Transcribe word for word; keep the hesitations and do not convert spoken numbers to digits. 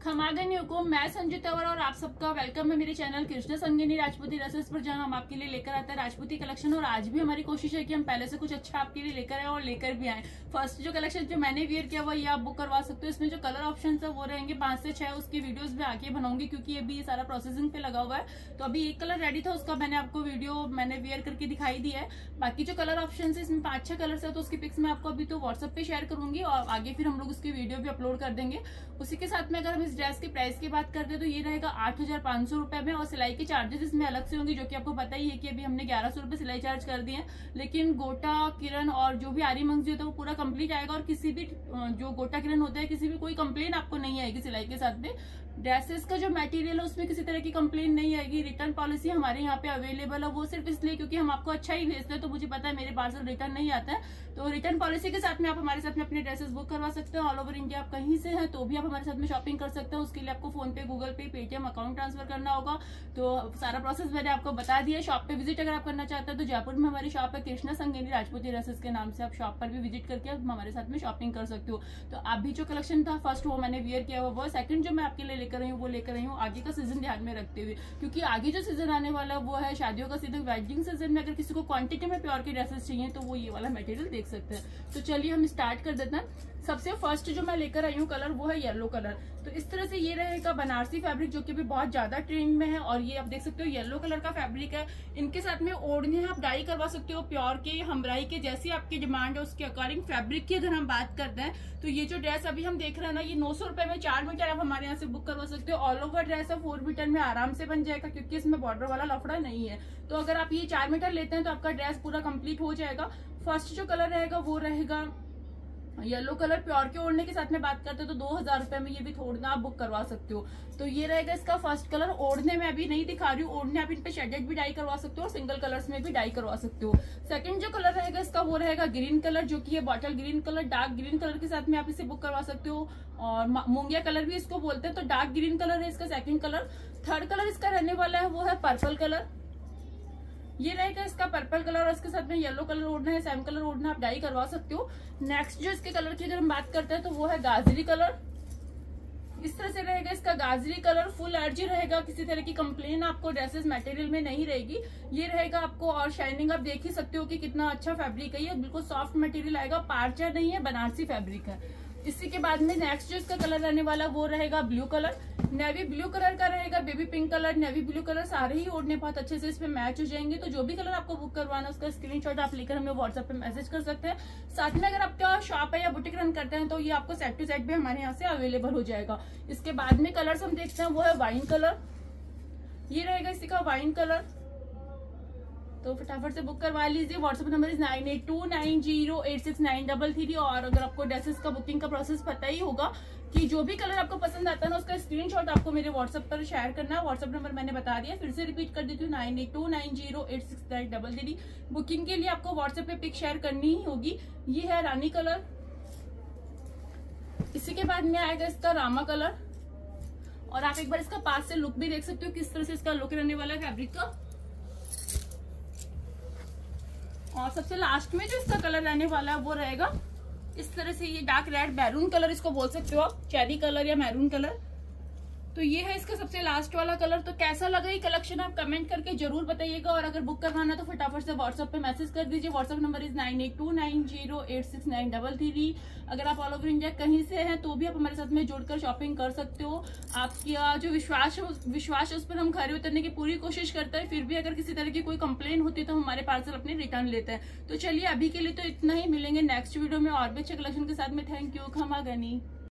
खमागनी हुकुम, मैं संजू तंवर और आप सबका वेलकम है मेरे चैनल कृष्णा संगिनी राजपूती ड्रेसेस पर, जहां हम आपके लिए लेकर आते हैं राजपूती कलेक्शन। और आज भी हमारी कोशिश है कि हम पहले से कुछ अच्छा आपके लिए लेकर आए और लेकर भी आए। फर्स्ट जो कलेक्शन जो मैंने वियर किया हुआ ये आप बुक करवा सकते हो। इसमें जो कलर ऑप्शन है वो रहेंगे पांच से छह, उसकी वीडियोस भी आके बनाऊंगी क्योंकि अभी ये सारा प्रोसेसिंग पे लगा हुआ है। तो अभी एक कलर रेडी था, उसका मैंने आपको वीडियो मैंने वियर करके दिखाई दिया है। बाकी जो कलर ऑप्शन है इसमें पांच छह कलर है, तो उसकी पिक्स मैं आपको अभी तो व्हाट्सएप पे शेयर करूंगी और आगे फिर हम लोग उसकी वीडियो भी अपलोड कर देंगे। उसी के साथ में अगर हम इस ड्रेस की प्राइस की बात करते हैं तो ये रहेगा आठ हजार पांच सौ रुपए में, और सिलाई के चार्जेस इसमें अलग से होंगे, जो कि आपको पता ही है कि अभी हमने ग्यारह सौ रुपए सिलाई चार्ज कर दिए हैं। लेकिन गोटा किरण और जो भी आरी मंगजी होता है वो पूरा कंप्लीट आएगा, और किसी भी जो गोटा किरण होता है किसी भी कोई कंप्लेन आपको नहीं आएगी सिलाई के साथ में। ड्रेसेस का जो मटेरियल है उसमें किसी तरह की कंप्लेन नहीं आएगी। रिटर्न पॉलिसी हमारे यहाँ पे अवेलेबल है, वो सिर्फ इसलिए क्योंकि हम आपको अच्छा ही भेजते हैं, तो मुझे पता है मेरे पार्सल रिटर्न नहीं आता है। तो रिटर्न पॉलिसी के साथ में आप हमारे साथ में अपने ड्रेसेस बुक करवा सकते हैं। ऑल ओवर इंडिया आप कहीं से हैं तो भी आप हमारे साथ में शॉपिंग कर सकते हैं। उसके लिए आपको फोन पे, गूगल पे, पेटीएम अकाउंट ट्रांसफर करना होगा। तो सारा प्रोसेस मैंने आपको बता दिया। शॉप पे विजिट अगर आप करना चाहते हैं तो जयपुर में हमारी शॉप है कृष्णा संगिनी राजपूती ड्रेसेस के नाम से। आप शॉप पर भी विजिट करके आप हमारे साथ में शॉपिंग कर सकते हो। तो अभी जो कलेक्शन था फर्स्ट वो मैंने वियर किया हुआ, वो सेकंड जो मैं आपके लिए लेकर आई हूँ वो लेकर आई हूँ आगे का सीजन ध्यान में रखते हुए, क्योंकि आगे जो सीजन आने वाला है वो है शादियों का सीजन। वेडिंग सीजन में अगर किसी को क्वांटिटी में प्योर के ड्रेसेस चाहिए तो वो ये वाला मटेरियल देख सकते हैं। तो चलिए हम स्टार्ट कर देते हैं। सबसे फर्स्ट जो मैं लेकर आई हूँ कलर वो है येलो कलर। तो इस तरह से ये रहेगा बनारसी फैब्रिक, जो कि भी बहुत ज्यादा ट्रेंड में है। और ये आप देख सकते हो येलो कलर का फैब्रिक है। इनके साथ में ओढ़ने आप डाई करवा सकते हो प्योर के, हमराई के, जैसी आपकी डिमांड है उसके अकॉर्डिंग। फैब्रिक की अगर हम बात करते हैं तो ये जो ड्रेस अभी हम देख रहे हैं ना, ये नौ सौ रुपए में चार मीटर आप हमारे यहाँ से बुक करवा सकते हो। ऑल ओवर ड्रेस है, फोर मीटर में आराम से बन जाएगा क्योंकि इसमें बॉर्डर वाला लफड़ा नहीं है। तो अगर आप ये चार मीटर लेते हैं तो आपका ड्रेस पूरा कंप्लीट हो जाएगा। फर्स्ट जो कलर रहेगा वो रहेगा येलो कलर। प्योर के ओढ़ने के साथ में बात करते हैं तो दो हजार रुपए में ये भी थोड़ा आप बुक करवा सकते हो। तो ये रहेगा इसका फर्स्ट कलर। ओढ़ने में अभी नहीं दिखा रही हूँ, ओढ़ने आप इन पे शेडेड भी डाई करवा सकते हो और सिंगल कलर्स में भी डाई करवा सकते हो। सेकंड जो कलर रहेगा इसका वो रहेगा ग्रीन कलर, जो कि ये bottle green colour, dark green colour के साथ में आप इसे बुक करवा सकते हो। और मूंगिया कलर भी इसको बोलते हैं। तो डार्क ग्रीन कलर है इसका सेकंड कलर। थर्ड कलर इसका रहने वाला है वो है पर्पल कलर। ये रहेगा इसका पर्पल कलर, और इसके साथ में येलो कलर ओढ़ना है, सेम कलर ओढ़ना आप डाई करवा सकते हो। नेक्स्ट जो इसके कलर की अगर हम बात करते हैं तो वो है गाजरी कलर। इस तरह से रहेगा इसका गाजरी कलर। फुल एर्जी रहेगा, किसी तरह की कंप्लेन आपको ड्रेसेस मटेरियल में नहीं रहेगी। ये रहेगा आपको, और शाइनिंग आप देख ही सकते हो कि कितना अच्छा फैब्रिक है। ये बिल्कुल सॉफ्ट मटेरियल आएगा, पार्चा नहीं है, बनारसी फैब्रिक है। इसी के बाद में नेक्स्ट जो इसका कलर रहने वाला वो रहेगा blue colour. Navy blue colour का रहेगा, baby pink colour, navy blue colour, सारे ही ओढ़ने बहुत अच्छे से इसमें मैच हो जाएंगे। तो जो भी कलर आपको बुक करवाना है उसका स्क्रीनशॉट आप लेकर हमें व्हाट्सएप पे मैसेज कर सकते हैं। साथ में अगर आपका शॉप है या बुटीक रन करते हैं तो ये आपको सेट टू सेट भी हमारे यहाँ से अवेलेबल हो जाएगा। इसके बाद में कलर्स हम देखते हैं वो है वाइन कलर। ये रहेगा इसी का वाइन कलर। तो फटाफट से बुक करवा लीजिए। WhatsApp number is nine eight two nine zero eight six nine double three. और अगर आपको ड्रेसेस का बुकिंग का प्रोसेस पता ही होगा कि जो भी कलर आपको पसंद आता है ना उसका स्क्रीनशॉट आपको मेरे व्हाट्सएप पर शेयर करना है। व्हाट्सएप नंबर मैंने बता दिया, फिर से रिपीट कर देती हूँ, nine eight two nine zero eight six nine double three. Booking के लिए आपको व्हाट्सएप पे पिक शेयर करनी ही होगी। ये है रानी कलर। इसी के बाद में आएगा इसका रामा कलर। और आप एक बार इसका पास से लुक भी देख सकते हो किस तरह से इसका लुक रहने वाला है फैब्रिक का। और सबसे लास्ट में जो इसका कलर रहने वाला है वो रहेगा इस तरह से, ये डार्क रेड मैरून कलर इसको बोल सकते हो आप, चेरी कलर या मैरून कलर। तो ये है इसका सबसे लास्ट वाला कलर। तो कैसा लगा ये कलेक्शन आप कमेंट करके जरूर बताइएगा। और अगर बुक करवाना तो फटाफट से व्हाट्सएप पे मैसेज कर दीजिए। WhatsApp number is nine eight two nine zero eight six nine double three. अगर आप ऑल ओवर इंडिया कहीं से हैं तो भी आप हमारे साथ में जुड़कर शॉपिंग कर सकते हो। आपका जो विश्वास विश्वास है उस पर हम खरे उतरने की पूरी कोशिश करते हैं। फिर भी अगर किसी तरह की कोई कंप्लेन होती है तो हमारे पार्सल अपने रिटर्न लेते हैं। तो चलिए अभी के लिए तो इतना ही, मिलेंगे नेक्स्ट वीडियो में और भी अच्छे कलेक्शन के साथ में। Thank you. खमागनी।